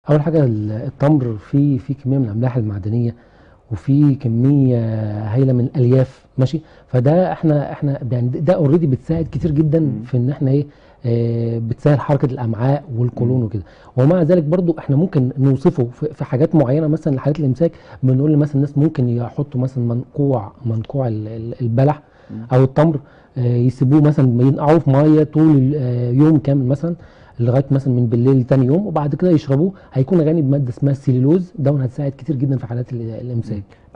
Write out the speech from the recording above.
اول حاجه التمر فيه كميه من الاملاح المعدنيه، وفي كميه هائله من الالياف، ماشي. فده احنا يعني ده اوريدي بتساعد كتير جدا مم. في ان احنا ايه، بتسهل حركه الامعاء والقولون مم. وكده. ومع ذلك برضو احنا ممكن نوصفه في حاجات معينه، مثلا لحالات الامساك بنقول مثلا الناس ممكن يحطوا مثلا منقوع البلح مم. او التمر، يسيبوه مثلا ينقعوه في ميه طول يوم كامل مثلا، لغايه مثلا من بالليل تاني يوم، وبعد كده يشربوه. هيكون غني بماده اسمها السليلوز، ده هتساعد كتير جدا في حالات الامساك.